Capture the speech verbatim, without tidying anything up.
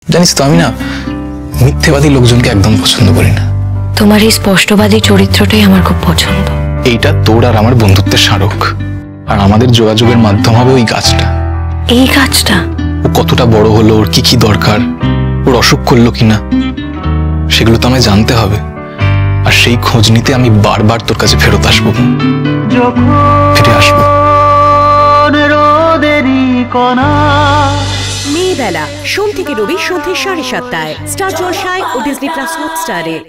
জানিস তো আমি না মিথ্যেবাদী লোকজনকে একদম পছন্দ করি না। তোমার এই স্পষ্টবাদী চরিত্রটাই আমার খুব পছন্দ। এইটা তোর আর আমার বন্ধুত্বের স্মারক, আর আমাদের যোগাযোগের মাধ্যম হবে ওই গাছটা। এই গাছটা ও কতটা বড় হলো, ওর কি কি দরকার, ওর অসুখ করলো কিনা, সেগুলো তো আমায় জানতে হবে। আর সেই খোঁজ নিতে আমি বারবার তোর কাছে ফেরত আসবো, ফিরে আসবো। মেয়েবেলা সোম থেকে রবি সন্ধ্যে সাড়ে সাতটায় স্টার জলসায় ও ডিজনি প্লাস হটস্টারে।